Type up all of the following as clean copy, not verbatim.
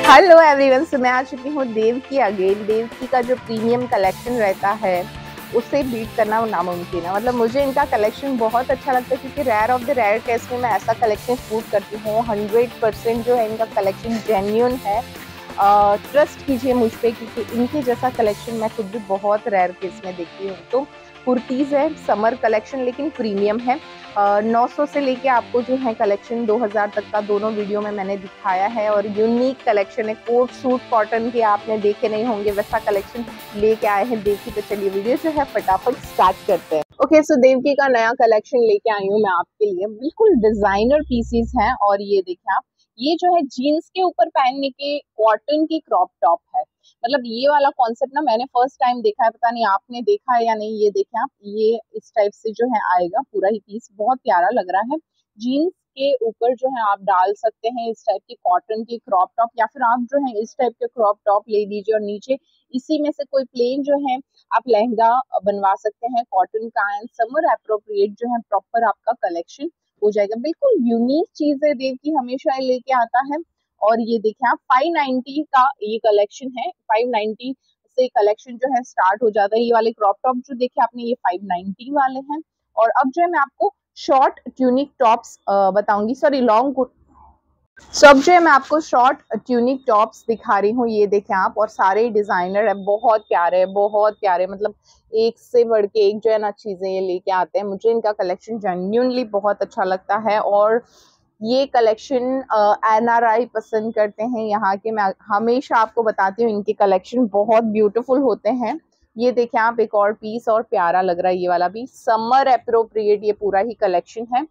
Hello everyone, तो मैं आ चुकी हूँ देवकी अगेन। देवकी का जो प्रीमियम कलेक्शन रहता है उससे बीट करना नामुमकिन है। मतलब मुझे इनका कलेक्शन बहुत अच्छा लगता है क्योंकि rare of the rare case में मैं ऐसा कलेक्शन शूट करती हूँ। 100% जो है इनका कलेक्शन जेन्युइन है। ट्रस्ट कीजिए मुझ पे क्योंकि इनके जैसा कलेक्शन मैं खुद भी बहुत रेयर केस में देखती हूँ। तो कुर्तीज़ है समर कलेक्शन लेकिन प्रीमियम है। 900 से लेके आपको जो है कलेक्शन 2000 तक का दोनों वीडियो में मैंने दिखाया है और यूनिक कलेक्शन है। कोट सूट कॉटन के आपने देखे नहीं होंगे वैसा कलेक्शन लेके आए हैं देवकी। तो चलिए वीडियो जो है फटाफट स्टार्ट करते हैं। ओके, सो देवकी का नया कलेक्शन लेके आई हूँ मैं आपके लिए। बिल्कुल डिजाइनर पीसीज हैं और ये देखिए आप, ये जो है जीन्स के ऊपर पहनने के कॉटन की क्रॉप टॉप है। मतलब ये वाला कॉन्सेप्ट ना मैंने फर्स्ट टाइम देखा है, पता नहीं आपने देखा है या नहीं। ये देखें आप, ये इस टाइप से जो है आएगा पूरा ही पीस, बहुत प्यारा लग रहा है। जीन्स के ऊपर जो है आप डाल सकते हैं इस टाइप की कॉटन की क्रॉप टॉप, या फिर आप जो है इस टाइप के क्रॉप टॉप ले लीजिए और नीचे इसी में से कोई प्लेन जो है आप लहंगा बनवा सकते हैं कॉटन का। एंड समर अप्रोप्रिएट जो है प्रॉपर आपका कलेक्शन हो जाएगा। बिल्कुल यूनिक चीज है, देवकी हमेशा लेके आता है। और ये देखें आप, 590 का ये कलेक्शन है। 590 से कलेक्शन जो है स्टार्ट हो जाता है। ये वाले क्रॉप टॉप जो देखे आपने ये 590 वाले हैं। और अब जो है मैं आपको शॉर्ट ट्यूनिक टॉप्स बताऊंगी, सॉरी लॉन्ग। सो अब जो है मैं आपको शॉर्ट ट्यूनिक टॉप्स दिखा रही हूँ। ये देखें आप, और सारे डिजाइनर है, बहुत प्यारे बहुत प्यारे। मतलब एक से बढ़ के एक जो है ना चीजें ये लेके आते हैं। मुझे इनका कलेक्शन जेन्युइनली बहुत अच्छा लगता है और ये कलेक्शन एनआरआई पसंद करते हैं यहाँ के। मैं हमेशा आपको बताती हूँ इनके कलेक्शन बहुत ब्यूटीफुल होते हैं। ये देखें आप, एक और पीस और प्यारा लग रहा है। ये वाला भी समर अप्रोप्रिएट ये पूरा ही कलेक्शन है।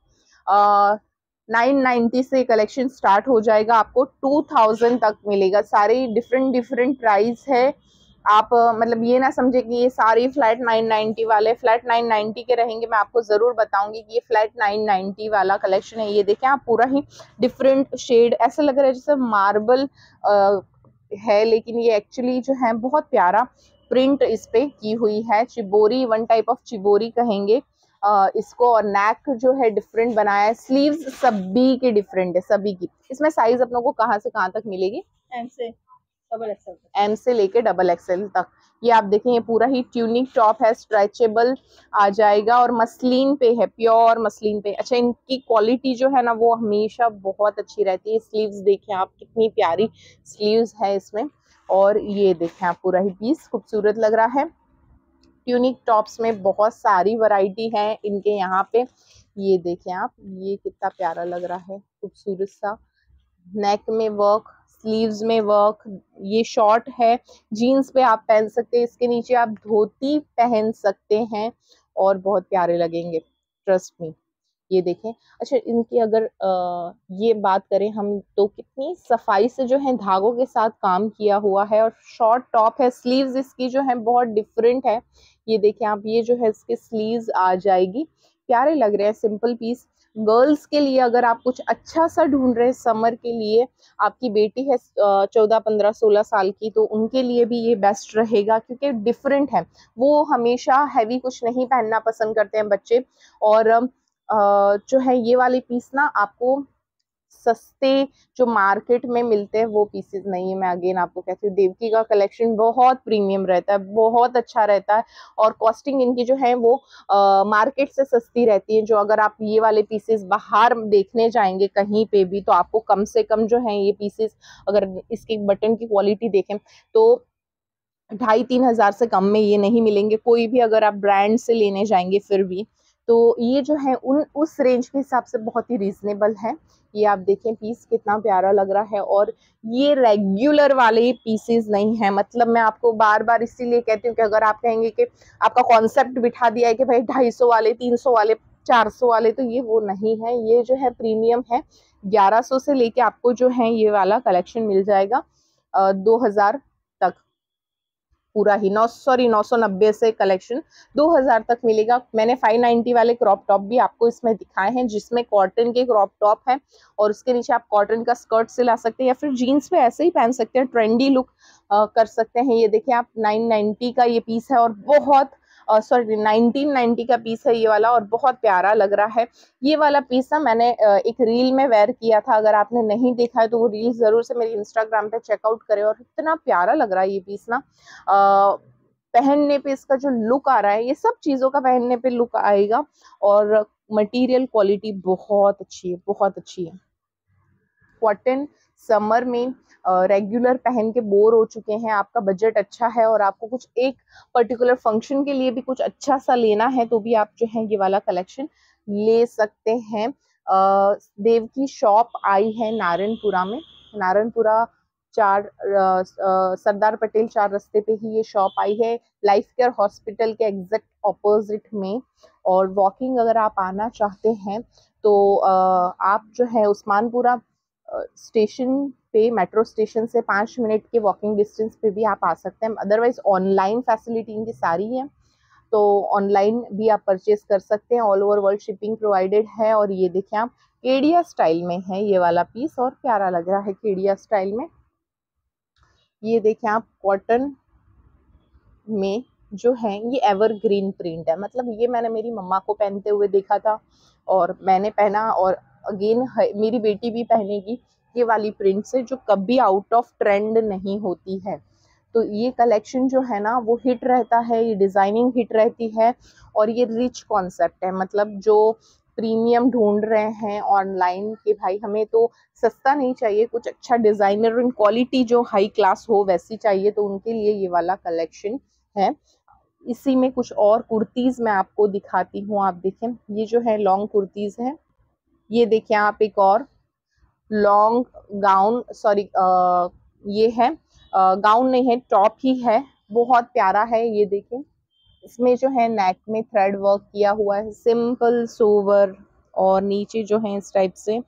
990 से कलेक्शन स्टार्ट हो जाएगा, आपको 2000 तक मिलेगा। सारे डिफरेंट डिफरेंट प्राइस है। आप मतलब ये ना समझे कि ये सारे फ्लैट 990 वाले फ्लैट 990 के रहेंगे। मैं आपको जरूर बताऊंगी कि ये फ्लैट 990 वाला कलेक्शन है। ये देखें आप, पूरा ही डिफरेंट शेड, ऐसा लग रहा है जैसे मार्बल है, लेकिन ये एक्चुअली जो है बहुत प्यारा प्रिंट इस पे की हुई है। चिबोरी, वन टाइप ऑफ चिबोरी कहेंगे इसको। और नेक जो है डिफरेंट बनाया है। स्लीव्स सभी के डिफरेंट है, सभी की। इसमें साइज अपनों को कहाँ से कहाँ तक मिलेगी? एम से लेके डबल एक्सएल तक। ये आप देखें, ये पूरा ही ट्यूनिक टॉप है, स्ट्रेचेबल आ जाएगा और मसलिन पे है, प्योर मसलिन पे। अच्छा, इनकी क्वालिटी जो है ना वो हमेशा बहुत अच्छी रहती है। स्लीव्स देखें आप, कितनी प्यारी स्लीव्स है इसमें। और ये देखें आप, पूरा ही पीस खूबसूरत लग रहा है। ट्यूनिक टॉप्स में बहुत सारी वैरायटी है इनके यहाँ पे। ये देखें आप, ये कितना प्यारा लग रहा है, खूबसूरत सा। नेक में वर्क, स्लीव्स में वर्क। ये शॉर्ट है, जीन्स पे आप पहन सकते हैं, इसके नीचे आप धोती पहन सकते हैं और बहुत प्यारे लगेंगे, ट्रस्ट मी। ये देखें। अच्छा, इनकी अगर ये बात करें हम तो कितनी सफाई से जो है धागों के साथ काम किया हुआ है। और शॉर्ट टॉप है, स्लीव्स इसकी जो है बहुत डिफरेंट है। ये देखें आप, ये जो है इसके स्लीव्स आ जाएगी, प्यारे लग रहे हैं, सिंपल पीस। गर्ल्स के लिए अगर आप कुछ अच्छा सा ढूंढ रहे हैं समर के लिए, आपकी बेटी है 14 15 16 साल की, तो उनके लिए भी ये बेस्ट रहेगा क्योंकि डिफरेंट है। वो हमेशा हैवी कुछ नहीं पहनना पसंद करते हैं बच्चे। और जो है ये वाले पीस ना आपको सस्ते जो मार्केट में मिलते हैं वो पीसेस नहीं है। मैं अगेन आपको कहती हूँ देवकी का कलेक्शन बहुत प्रीमियम रहता है, बहुत अच्छा रहता है। और कॉस्टिंग इनकी जो है वो मार्केट से सस्ती रहती है। जो अगर आप ये वाले पीसेस बाहर देखने जाएंगे कहीं पे भी तो आपको कम से कम जो है ये पीसेस, अगर इसकी बटन की क्वालिटी देखें तो 2,500-3 हजार से कम में ये नहीं मिलेंगे कोई भी, अगर आप ब्रांड से लेने जाएंगे फिर भी। तो ये जो है उस रेंज के हिसाब से बहुत ही रीजनेबल है। ये आप देखें, पीस कितना प्यारा लग रहा है। और ये रेगुलर वाले पीसेस नहीं है। मतलब मैं आपको बार बार इसीलिए कहती हूँ कि अगर आप कहेंगे कि आपका कॉन्सेप्ट बिठा दिया है कि भाई 250 वाले, 300 वाले, 400 वाले, तो ये वो नहीं है। ये जो है प्रीमियम है। 1100 से लेके आपको जो है ये वाला कलेक्शन मिल जाएगा 2000 तक। पूरा ही 990 से कलेक्शन 2000 तक मिलेगा। मैंने 590 वाले क्रॉप टॉप भी आपको इसमें दिखाए हैं जिसमें कॉटन के क्रॉप टॉप है और उसके नीचे आप कॉटन का स्कर्ट सिला सकते हैं या फिर जीन्स पे ऐसे ही पहन सकते हैं, ट्रेंडी लुक कर सकते हैं। ये देखिए आप, 990 का ये पीस है और बहुत सॉरी 1990 का पीस है ये वाला, और बहुत प्यारा लग रहा है। ये वाला पीस ना मैंने एक रील में वेयर किया था, अगर आपने नहीं देखा है तो वो रील जरूर से मेरे इंस्टाग्राम पे चेकआउट करें। और इतना प्यारा लग रहा है ये पीस ना, पहनने पे इसका जो लुक आ रहा है, ये सब चीजों का पहनने पे लुक आएगा। और मटेरियल क्वालिटी बहुत अच्छी है, बहुत अच्छी है। कॉटन समर में रेगुलर पहन के बोर हो चुके हैं, आपका बजट अच्छा है और आपको कुछ एक पर्टिकुलर फंक्शन के लिए भी कुछ अच्छा सा लेना है, तो भी आप जो है ये वाला कलेक्शन ले सकते हैं। देव की शॉप आई है नारायणपुरा में, नारायणपुरा सरदार पटेल 4 रास्ते पे ही ये शॉप आई है, लाइफ केयर हॉस्पिटल के एग्जैक्ट ऑपोजिट में। और वॉकिंग अगर आप आना चाहते हैं तो आप जो है उस्मानपुरा स्टेशन पे, मेट्रो स्टेशन से 5 मिनट के वॉकिंग डिस्टेंस पे भी आप आ सकते हैं। अदरवाइज ऑनलाइन फैसिलिटी इनकी सारी है, तो ऑनलाइन भी आप परचेज कर सकते हैं, all over world shipping provided है। और ये देखिए आप केडिया स्टाइल में है ये वाला पीस, और प्यारा लग रहा है केडिया स्टाइल में। ये देखिए आप कॉटन में जो है ये एवरग्रीन प्रिंट है, मतलब ये मैंने मेरी मम्मा को पहनते हुए देखा था और मैंने पहना, और अगेन मेरी बेटी भी पहनेगी ये वाली प्रिंट से, जो कभी आउट ऑफ ट्रेंड नहीं होती है। तो ये कलेक्शन जो है ना वो हिट रहता है, ये डिजाइनिंग हिट रहती है, और ये रिच कॉन्सेप्ट है। मतलब जो प्रीमियम ढूंढ रहे हैं ऑनलाइन के भाई हमें तो सस्ता नहीं चाहिए, कुछ अच्छा डिजाइनर और क्वालिटी जो हाई क्लास हो वैसी चाहिए, तो उनके लिए ये वाला कलेक्शन है। इसी में कुछ और कुर्तीज मैं आपको दिखाती हूँ। आप देखें ये जो है लॉन्ग कुर्तीज है, ये देखिए आप एक और लॉन्ग गाउन, सॉरी ये है गाउन नहीं है, टॉप ही है, बहुत प्यारा है। ये देखिए इसमें जो है नेक में थ्रेड वर्क किया हुआ है, सिंपल सोवर, और नीचे जो है इस टाइप से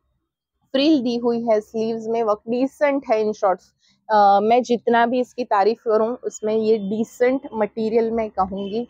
फ्रिल दी हुई है, स्लीव्स में वर्क डिसेंट है। इन शॉर्ट्स मैं जितना भी इसकी तारीफ करूं उसमें ये डिसेंट मटेरियल मैं कहूंगी।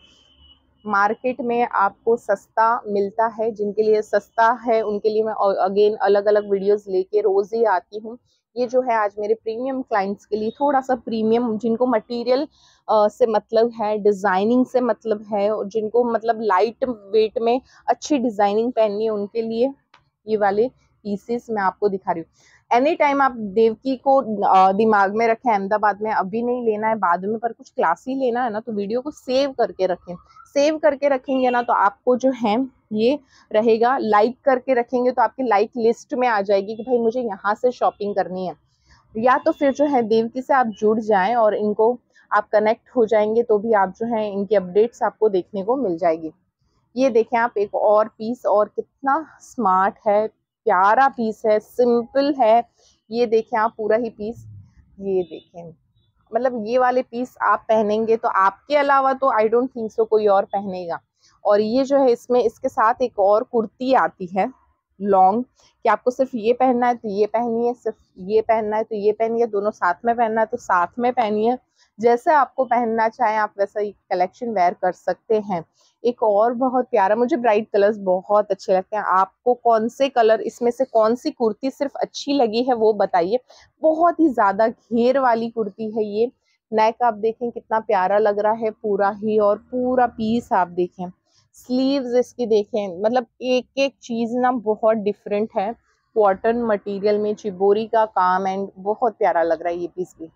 मार्केट में आपको सस्ता मिलता है, जिनके लिए सस्ता है उनके लिए मैं अगेन अलग अलग वीडियोस लेके रोज ही आती हूँ। ये जो है आज मेरे प्रीमियम क्लाइंट्स के लिए थोड़ा सा प्रीमियम, जिनको मटेरियल से मतलब है, डिजाइनिंग से मतलब है, और जिनको मतलब लाइट वेट में अच्छी डिजाइनिंग पहननी है, उनके लिए ये वाले पीसेस मैं आपको दिखा रही हूँ। एनी टाइम आप देवकी को दिमाग में रखें, अहमदाबाद में अभी नहीं लेना है, बाद में, पर कुछ क्लासी लेना है ना, तो वीडियो को सेव करके रखें। सेव करके रखेंगे ना तो आपको जो है ये रहेगा, लाइक करके रखेंगे तो आपकी लाइक लिस्ट में आ जाएगी कि भाई मुझे यहाँ से शॉपिंग करनी है। या तो फिर जो है देवकी से आप जुड़ जाएं और इनको आप कनेक्ट हो जाएंगे, तो भी आप जो है इनकी अपडेट्स आपको देखने को मिल जाएगी। ये देखें आप एक और पीस, और कितना स्मार्ट है, प्यारा पीस है, सिंपल है। ये देखें आप पूरा ही पीस, ये देखें, मतलब ये वाले पीस आप पहनेंगे तो आपके अलावा तो आई डोंट थिंक सो कोई और पहनेगा। और ये जो है इसमें इसके साथ एक और कुर्ती आती है लॉन्ग, कि आपको सिर्फ ये पहनना है तो ये पहनिए, सिर्फ ये पहनना है तो ये पहनिए, दोनों साथ में पहनना है तो साथ में पहनिए, जैसे आपको पहनना चाहें आप वैसा ही कलेक्शन वेयर कर सकते हैं। एक और बहुत प्यारा, मुझे ब्राइट कलर्स बहुत अच्छे लगते हैं, आपको कौन से कलर इसमें से कौन सी कुर्ती सिर्फ अच्छी लगी है वो बताइए। बहुत ही ज्यादा घेर वाली कुर्ती है ये, नेक आप देखें कितना प्यारा लग रहा है पूरा ही, और पूरा पीस आप देखें, स्लीव्स इसकी देखें, मतलब एक एक चीज ना बहुत डिफरेंट है। कॉटन मटेरियल में चिबोरी का काम, एंड बहुत प्यारा लग रहा है ये पीस भी।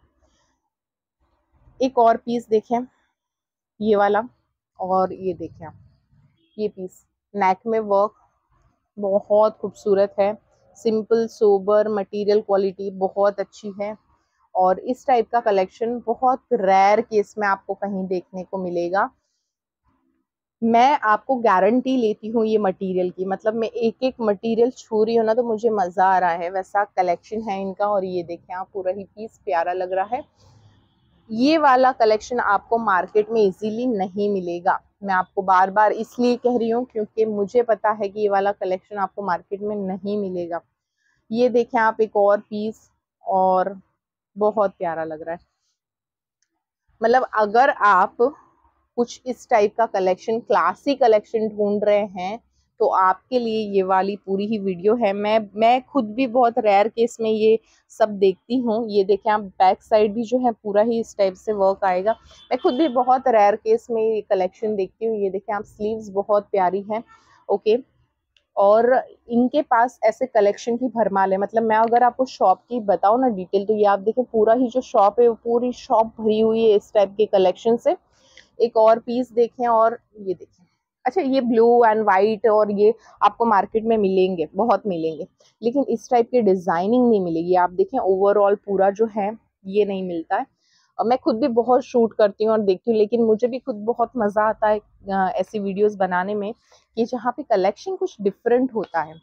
एक और पीस देखें ये वाला, और ये देखें आप ये पीस, नेक में वर्क बहुत खूबसूरत है, सिंपल सोबर, मटेरियल क्वालिटी बहुत अच्छी है। और इस टाइप का कलेक्शन बहुत रेयर केस में आपको कहीं देखने को मिलेगा। मैं आपको गारंटी लेती हूँ ये मटेरियल की, मतलब मैं एक एक मटेरियल छू रही हूँ ना तो मुझे मजा आ रहा है, वैसा कलेक्शन है इनका। और ये देखें आप पूरा ही पीस प्यारा लग रहा है। ये वाला कलेक्शन आपको मार्केट में इजीली नहीं मिलेगा, मैं आपको बार बार इसलिए कह रही हूँ क्योंकि मुझे पता है कि ये वाला कलेक्शन आपको मार्केट में नहीं मिलेगा। ये देखें आप एक और पीस, और बहुत प्यारा लग रहा है। मतलब अगर आप कुछ इस टाइप का कलेक्शन, क्लासी कलेक्शन ढूंढ रहे हैं तो आपके लिए ये वाली पूरी ही वीडियो है। मैं खुद भी बहुत रेयर केस में ये सब देखती हूँ। ये देखें आप, बैक साइड भी जो है पूरा ही इस टाइप से वर्क आएगा। मैं खुद भी बहुत रेयर केस में ये कलेक्शन देखती हूँ। ये देखें आप, स्लीव्स बहुत प्यारी हैं। ओके, और इनके पास ऐसे कलेक्शन की भरमार है। मतलब मैं अगर आपको शॉप की बताऊँ ना डिटेल, तो ये आप देखें पूरा ही जो शॉप है वो पूरी शॉप भरी हुई है इस टाइप के कलेक्शन से। एक और पीस देखें, और ये देखें, अच्छा ये ब्लू एंड वाइट और ये आपको मार्केट में मिलेंगे, बहुत मिलेंगे, लेकिन इस टाइप की डिजाइनिंग नहीं मिलेगी। आप देखें ओवरऑल पूरा जो है ये नहीं मिलता है। और मैं खुद भी बहुत शूट करती हूँ और देखती हूँ, लेकिन मुझे भी खुद बहुत मजा आता है ऐसी वीडियोस बनाने में कि जहाँ पे कलेक्शन कुछ डिफरेंट होता है।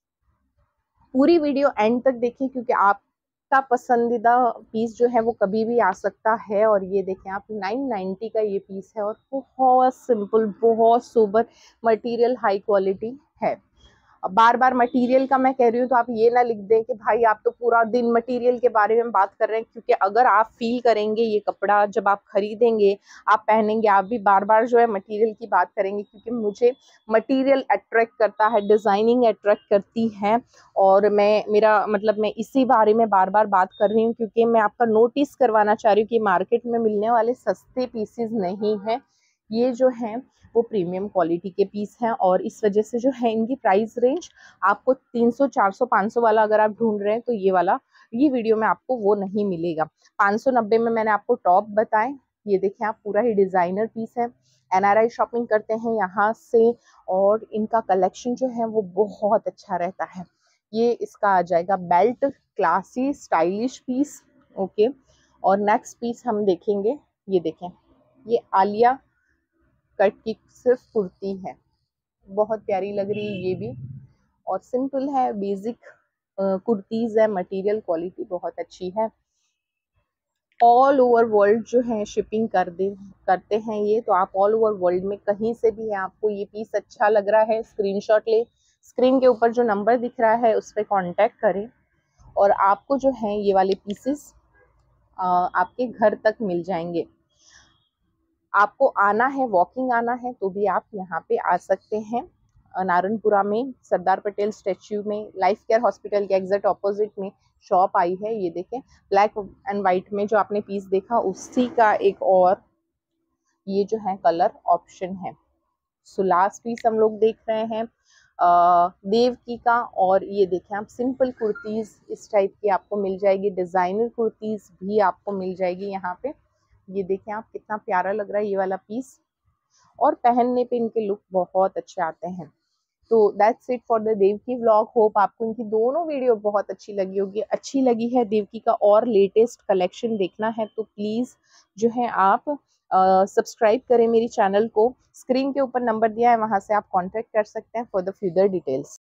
पूरी वीडियो एंड तक देखिए, क्योंकि आपका पसंदीदा पीस जो है वो कभी भी आ सकता है। और ये देखें आप, 990 का ये पीस है और बहुत सिंपल, बहुत सोबर मटेरियल, हाई क्वालिटी है। अब बार बार मटेरियल का मैं कह रही हूँ तो आप ये ना लिख दें कि भाई आप तो पूरा दिन मटेरियल के बारे में बात कर रहे हैं, क्योंकि अगर आप फील करेंगे ये कपड़ा जब आप खरीदेंगे, आप पहनेंगे, आप भी बार बार जो है मटेरियल की बात करेंगे, क्योंकि मुझे मटेरियल अट्रैक्ट करता है, डिजाइनिंग अट्रैक्ट करती है। और मैं इसी बारे में बार बार बात कर रही हूँ, क्योंकि मैं आपका नोटिस करवाना चाह रही हूँ कि मार्केट में मिलने वाले सस्ते पीसेस नहीं है ये, जो हैं वो प्रीमियम क्वालिटी के पीस हैं। और इस वजह से जो है इनकी प्राइस रेंज आपको 300, 400, 500 वाला अगर आप ढूंढ रहे हैं तो ये वीडियो में आपको वो नहीं मिलेगा। 590 में मैंने आपको टॉप बताए। ये देखें आप, पूरा ही डिजाइनर पीस है। NRI शॉपिंग करते हैं यहाँ से, और इनका कलेक्शन जो है वो बहुत अच्छा रहता है। ये इसका आ जाएगा belt, classy stylish piece. Okay, और नेक्स्ट पीस हम देखेंगे। ये देखें, ये आलिया कट की सिर्फ कुर्ती है, बहुत प्यारी लग रही है ये भी, और सिंपल है, बेसिक कुर्तीज है, मटेरियल क्वालिटी बहुत अच्छी है। ऑल ओवर वर्ल्ड जो है शिपिंग करते हैं ये, तो आप ऑल ओवर वर्ल्ड में कहीं से भी है, आपको ये पीस अच्छा लग रहा है, स्क्रीनशॉट ले, स्क्रीन के ऊपर जो नंबर दिख रहा है उस पर कॉन्टेक्ट करें, और आपको जो है ये वाले पीसेस आपके घर तक मिल जाएंगे। आपको आना है, वॉकिंग आना है, तो भी आप यहाँ पे आ सकते हैं। नारायणपुरा में सरदार पटेल स्टेच्यू में लाइफ केयर हॉस्पिटल के एग्जैक्ट ऑपोजिट में शॉप आई है। ये देखें, ब्लैक एंड वाइट में जो आपने पीस देखा उसी का एक और ये जो है कलर ऑप्शन है। सो लास्ट पीस हम लोग देख रहे हैं देवकी का, और ये देखें आप, सिंपल कुर्तीज इस टाइप की आपको मिल जाएगी, डिजाइनर कुर्तीज भी आपको मिल जाएगी यहाँ पे। ये देखें आप, कितना प्यारा लग रहा है ये वाला पीस, और पहनने पे इनके लुक बहुत अच्छे आते हैं। तो that's it for the Devaki vlog. Hope आपको इनकी दोनों वीडियो बहुत अच्छी लगी होगी। अच्छी लगी है देवकी का और लेटेस्ट कलेक्शन देखना है तो प्लीज़ जो है आप सब्सक्राइब करें मेरी चैनल को। स्क्रीन के ऊपर नंबर दिया है, वहाँ से आप कॉन्टेक्ट कर सकते हैं फॉर द फर्दर डिटेल्स।